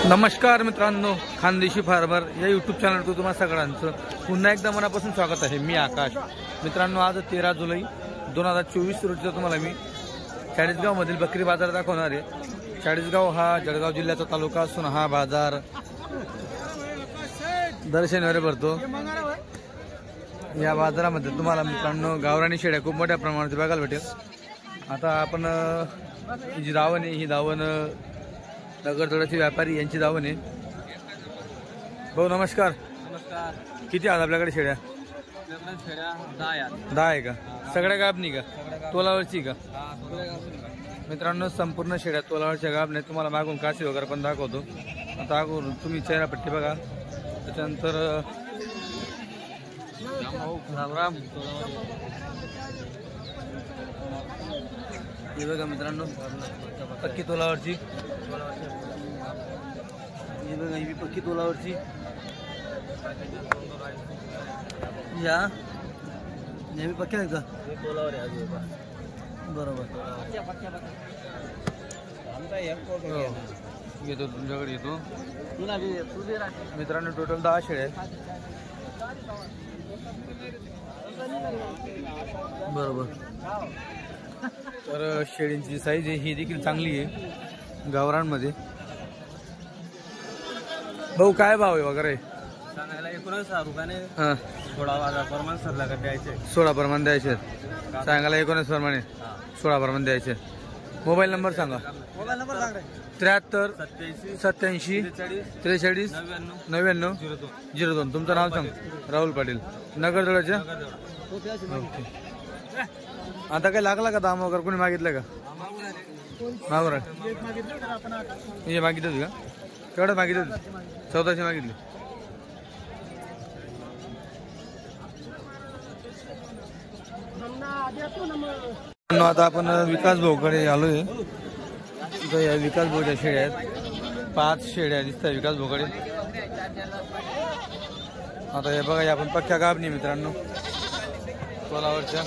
नमस्कार मित्रांनो, खानदेशी फार्मर या यूट्यूब चॅनलवर तुम्हा सगळ्यांचं पुन्हा एकदा मनापासून स्वागत आहे। मी आकाश। मित्रांनो, आज 13 जुलै 2024 रोजीचा तुम्हाला मी चाळीसगाव मधील बकरी बाजार दाखवणार आहे। चाळीसगाव हा जळगाव जिल्ह्याचा तालुका असून हा बाजार दर शनिवारी भरतो। या बाजारामध्ये तुम्हाला मित्रांनो गावरानी शेळ्या खूप मोठ्या प्रमाणात बघायला भेटेल। आता आपण जी दावण आहे ही दावण नगरतोडाचे व्यापारी यांची दावण आहे। भाऊ नमस्कार। नमस्कार। किती आहेत आपल्याकडे शेळ्या? शेळ्या 10 आहे का? सगळ्या गाभणी का? तोलावरची का? मित्रांनो, संपूर्ण शेळ्या तोलावरच्या गाभणी। तुम्हाला मागून काशी वगैरे पण दाखवतो। आता अगोदर तुम्ही चेहरा पट्टी बघा, त्याच्यानंतर राम हे बघा मित्रांनो, पक्की तोलावरची ही बघा, ही पक्की तोलावरची या नेहमी पक्की आहे का? तोलावर आहे बरोबर। येतो तुमच्याकडे येतो मित्रांनो। टोटल 10 शेळ्या आहेत बरोबर। तर शेळींची साईज आहे ही देखील चांगली आहे गावरांमध्ये। भाऊ काय भाव आहे वगैरे? सांगायला 19,000 रुपयाने। हां, 16,000 प्रमाण सरला का द्यायचे? 16 प्रमाण द्यायचे। सांगायला 19 प्रमाणे 16 प्रमाण द्यायचे। मोबाईल नंबर सांगा। मोबाईल नंबर सांग रे। 73 87 43 99 02। तुमचं नाव सांग। राहुल पाटील, नगरतोडाचे। ओके। आता काय लागला का दाम वगैरे? कोणी मागितलं का? मागून हे मागितलं का? केवढं मागितलं? 1400 मागितले। आता आपण विकास भाऊकडे आलोय। या विकास भाऊच्या शेळ्या आहेत, 5 शेळ्या दिसतात विकास भाऊकडे। आता हे बघा, आपण पक्क्या गाभणी मित्रांनो तोलावरच्या।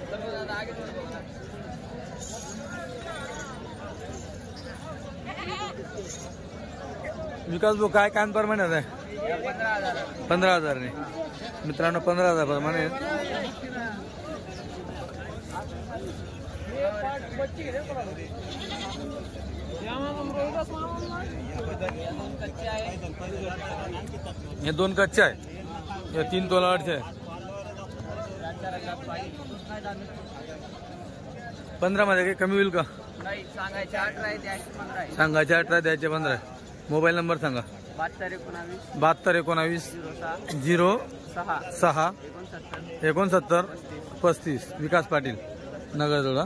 विकास भाऊ काय कान प्रमाणे आहे? 15,000 ने मित्रांनो, 15,000 प्रमाणे। हे 2 कच्चे आहे, हे 3 तोलावरचे आहे। 15 मध्ये काही कमी होईल का? सांगायचे 18 सांगायचे 18 द्यायचे 15। मोबाईल नंबर सांगा। 72 19 06 69 35। विकास पाटील, नगरतोडा।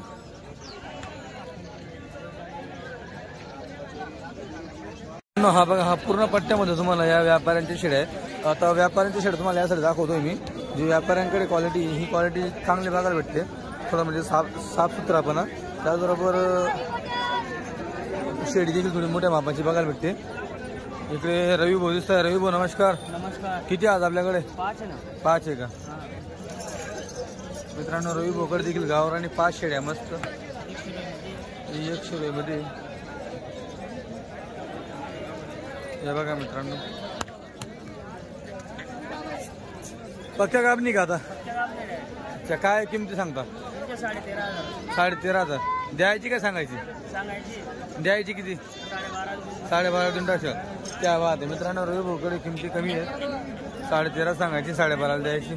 हा बघा, हा पूर्ण पट्ट्यामध्ये तुम्हाला या व्यापाऱ्यांच्या शेळ्या आहेत। आता व्यापाऱ्यांच्या शेळ्या तुम्हाला यासाठी दाखवतोय मी। जी व्यापाऱ्यांकडे क्वालिटी, ही क्वालिटी चांगली बघायला भेटते। थोडं म्हणजे साफसुथरापणा, त्याचबरोबर शेळी देखील थोडी मोठ्या मापाची बघायला भेटते। इकडे रवी भाऊ दिसत आहे। रवी भाऊ नमस्कार। नमस्कार। किती आज आपल्याकडे? 5 आहे ना। 5 आहे का? मित्रांनो, रवी भाऊकडे देखील गावरानी 5 शेळ्या मस्त 100 रुपये। हे बघा मित्रांनो, पक्क्या गाभणी का? आता अच्छा, काय किमती सांगता? 13,500 द्यायची काय सांगायची? द्यायची किती? 12.5 देऊन टाकशाल। त्या बात आहे मित्रांनो, रवी भाऊकडे किमती कमी आहेत। 13.5 सांगायची, 12.5 द्यायची।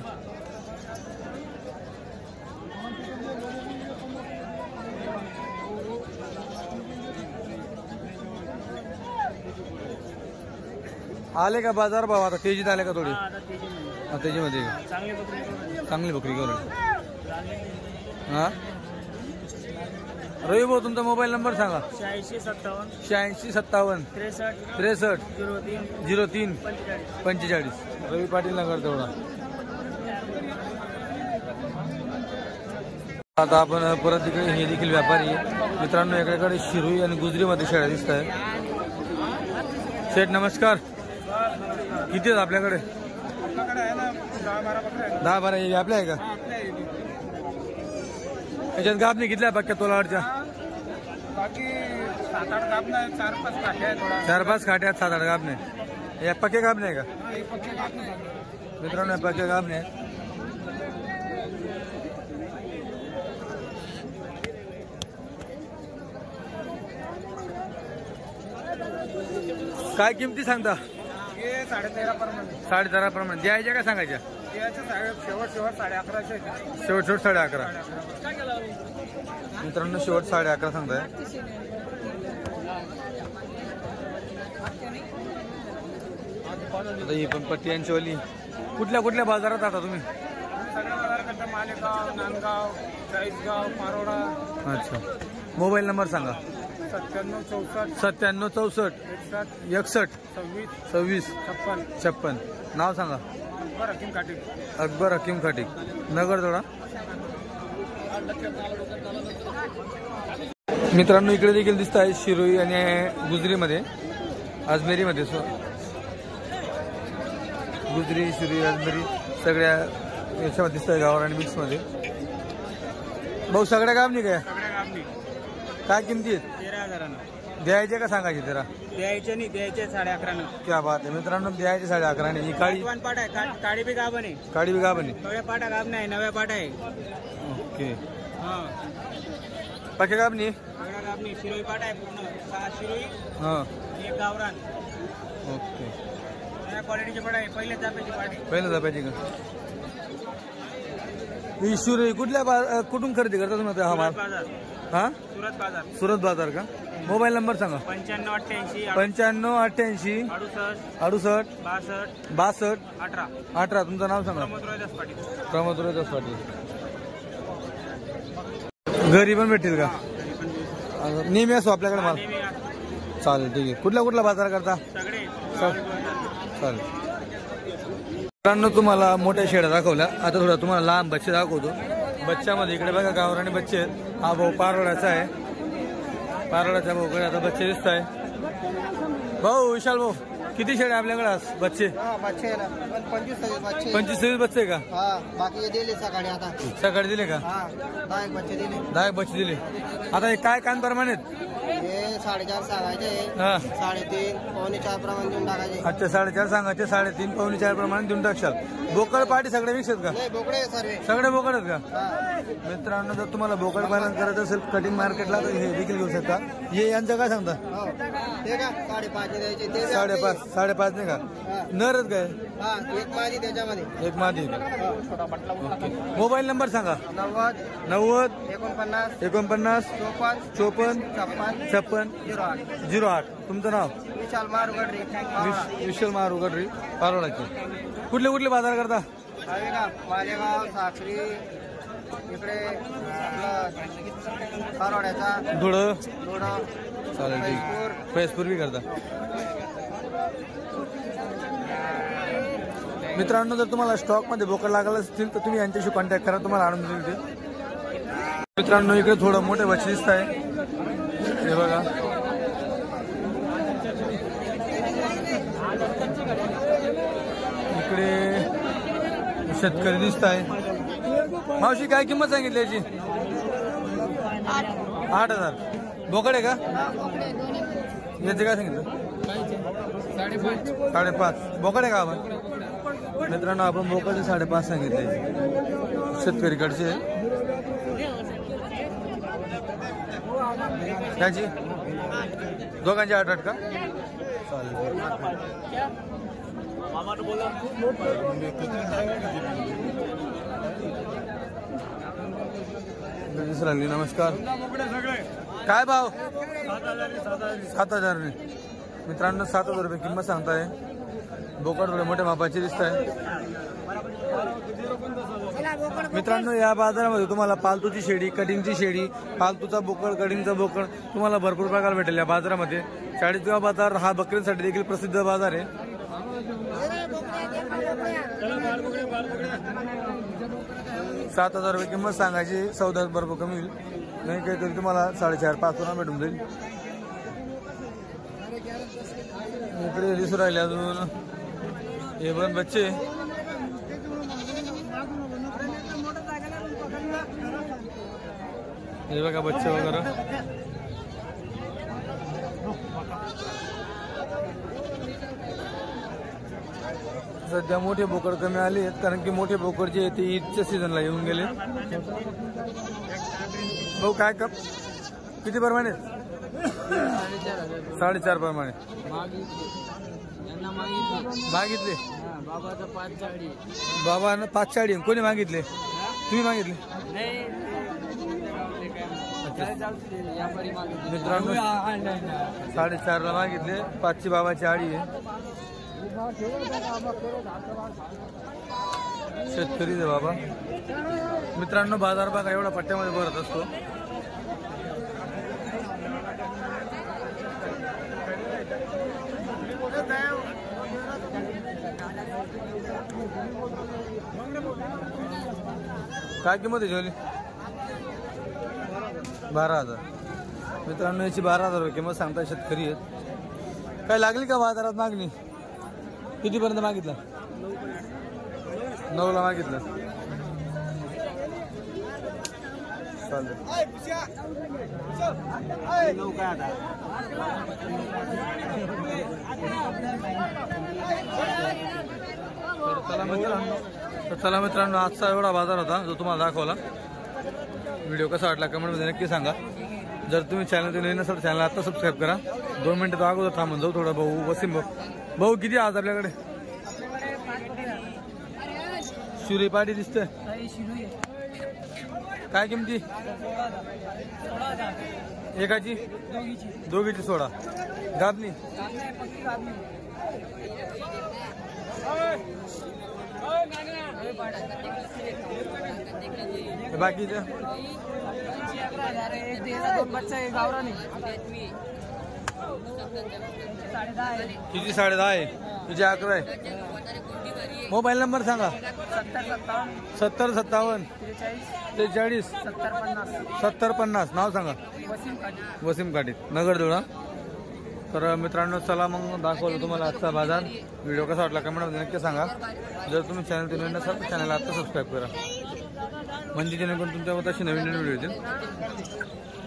आले का बाजार भाव? आता तेजीत आले का? थोडी तेजीमध्ये चांगली बकरी करून। हा, रवी भाऊ तुमचा मोबाईल नंबर सांगा। 86 57 63 03 45। रवी पाटील, नगरतोडा। आता आपण परत इकडे, हे देखील व्यापारी आहे मित्रांनो। इकडे शिरोई आणि गुजरीमध्ये शेळ्या दिसत आहे। शेठ नमस्कार। किती आहेत आपल्याकडे? 10-12 आपल्या आहे का? याच्यात गाभणी किती आहे पक्क्या तोलावरच्या? बाकी 7-8 गाभण आहे, 4-5 काठ्या आहे थोडा. 4-5 काठ्यात 7-8 गाभणे. या पक्के गाभणे आहे का मित्रांनो? पक्के गाभणे आहेत. काय किमती सांगता? हे 13.5 प्रमाणे. 13.5 प्रमाणे द्यायच्या का सांगायच्या? शेवट 11.5. शेवट 11.5. मित्रांनो शेवट 11.5 सांगताय. आता ही पण पट्टी यांची वाली. कुठल्या बाजारात आता तुम्ही? सगळ्या बाजारात मालेगाव, नांदगाव, चाळीसगाव, पारोडा. अच्छा. मोबाईल नंबर सांगा. 97 64 97 64 26 56. नाव सांगा. अकबर हकीम खाटिक, नगर थोडा. मित्रांनो इकडे देखील दिसत आहे शिरोई आणि गुजरीमध्ये, अजमेरीमध्ये. गुजरी, शिरोई, अजमेरी सगळ्या याच्यामध्ये दिसत आहे, गावावर आणि मिक्समध्ये. भाऊ सगळ्या काम नाही काय किमती आहेत? 13,000. द्यायचे का सांगायचे? जरा द्यायचे नाही, द्यायचे 11.5. क्या बात आहे मित्रांनो, द्यायचे 11.5. ही काळी पाट आहे, काळी बी गाभण आहे. काळी बी गाभण आहे. नव्या पाटा गाभण आहे, नव्या पाटा आहे. ओके. हा पक्के गाभणी. सगळ्या गाभणी. शिरोई पाटा आहे पूर्ण. 6 शिरोई, हां. 1 गावरान. ओके. नव्या क्वालिटीची पाट आहे, पहिल्या जापेची पाटी. पहिलं जापायची का? ही शिरोई कुठून खरेदी करता तुम्ही हा माल? बाजार. हा सुरत बाजार. सुरत बाजार का? मोबाईल नंबर सांगा. 9588 9588 68 62 18. तुमचं नाव सांगा. प्रमोद रोहिदास पाटील. घरी पण भेटेल का? नेहमी असो आपल्याकडे माल. चालेल, ठीक आहे. कुठला बाजार करता? चालेल. मित्रांनो तुम्हाला मोठ्या शेळ्या दाखवल्या, आता थोडा तुम्हाला लहान बच्चे दाखवतो. बच्च्यामध्ये इकडे बघा गावरानी बच्चे आहेत. हा भाऊ पारोड्याचा आहे. पारोड्याच्या भाऊकडे आता बच्चे दिसत आहे. भाऊ विशाल भाऊ, किती शेळ्या आपल्याकडे आज बच्चे? 25-26 बच्चे का? बाकी दिले सकाळी. आता सकाळी दिले का? 10 बच्चे दिले. 10 बच्चे दिले. आता हे काय कान प्रमाणे? हे 4.5 सांगायचे. हा. 3.5 पावणे 4 प्रमाणे देऊन टाकायचे. अच्छा, 4.5 सांगायचे, 3.5 पावणे 4 प्रमाणे देऊन टाकशाल. बोकड पाटी सगळे मिक्स आहेत का? नाही, बोकडे सर्व. सगळे बोकड आहेत का? हा. मित्रांनो जर तुम्हाला बोकड पालन करायचं असेल कटिंग मार्केटला तर हे देखील घेऊ शकता. हे यांचं काय सांगता? हो. ते का 5.5 द्यायचे. ते 5.5 नाही का? हा. नर आहेत काय? हा, एक मादी त्याच्यामध्ये. एक मादी. मोबाईल नंबर सांगा. 90 49 49 54 54 56 08. तुमचं नाव? विशाल मारुगडरी. विशाल मारुगडरी, पारोडाचे. कुठले बाजार करता? आहे का? मालेगाव, साखरी, इकडे पारोड्याचा, धुळं. थोडं. चालेल, ठीक. फैजपूर बी करता. मित्रांनो जर तुम्हाला स्टॉक मध्ये बोकड लागला असतील तर तुम्ही यांच्याशी कॉन्टॅक्ट करा, तुम्हाला आणून देईल ते. मित्रांनो इकडे थोडं मोठे बच्चे दिसत आहे. हे बघा, इकडे शेतकरी दिसत आहे. मावशी काय किंमत सांगितली याची? 8,000. बोकड आहे का? याचे काय सांगितलं? 5.5. बोकड आहे का आपण? मित्रांनो आपण बोकडे 5.5 सांगितले शेतकरीकडचे. त्याची दोघांची 8 का? चालेल. नमस्कार. काय भाव? 7,000. मित्रांनो 7,000 रुपये किंमत सांगताय. बोकड थोडे मोठ्या मापाचे दिसत आहे. मित्रांनो या बाजारामध्ये तुम्हाला पालतूची शेळी, कटिंगची शेळी, पालतूचा बोकड, कटिंगचा बोकड तुम्हाला भरपूर प्रकार भेटेल या बाजारामध्ये. चाळीसगाव बाजार हा बकरीसाठी देखील प्रसिद्ध बाजार आहे. 7,000 रुपये किंमत सांगायची. सौदा भरपूर कमी होईल. नाही काहीतरी तुम्हाला 4.5-5 भेटून जाईल. इकडे दिसू राहिले अजून हे पण बच्चे. हे बघा बच्चे वगैरे. सध्या मोठे बोकड कमी आले आहेत कारण की मोठे बोकड जे आहे ते ईदच्या सीझनला येऊन गेले. भाऊ काय कप किती प्रमाणे? 4.5 प्रमाणे मागितले. बाबानं 5 कोणी मागितले? तुम्ही मागितले? मित्रांनो 4.5 ला मागितले. 5ची बाबाची आडी आहे. शेतकरीच आहे बाबा. मित्रांनो बाजार बघा एवढा पट्ट्यामध्ये भरत असतो. काय किंमत आहे झोली? 12,000. मित्रांनो याची 12,000 रुपये किंमत सांगता शेतकरी आहेत. काय लागली का बाजारात मागणी? कितीपर्यंत मागितलं? 9 ला मागितलं. चालेल. चला मित्रांनो आजचा एवढा बाजार होता जो तुम्हाला दाखवला. व्हिडिओ कसा वाटला कमेंटमध्ये नक्की सांगा. जर तुम्ही चॅनल नवीन नसेल चॅनल आता सबस्क्राईब करा. 2 मिनिटं अगोदर थांबून जाऊ थोडा. भाऊ वसीम भाऊ किती आज आपल्याकडे? शिरी पाटी दिसतंय. काय किमती? एकाची? दोघीची 16. गाबनी बाकीचं तिची 10.5 आहे. तिची 11 आहे. मोबाईल नंबर सांगा. 70 57 43 70 50. नाव सांगा. वसीम काटी नगरदुळा. तर मित्रांनो चला मग दाखवलं तुम्हाला आजचा बाजार. व्हिडिओ कसा वाटला कमेंटमध्ये नक्की सांगा. जर तुम्ही चॅनल नवीन नसाल तर चॅनलला आता सबस्क्राईब करा म्हणजे जेणेकरून तुमच्यावर तशी नवीन व्हिडिओ येतील.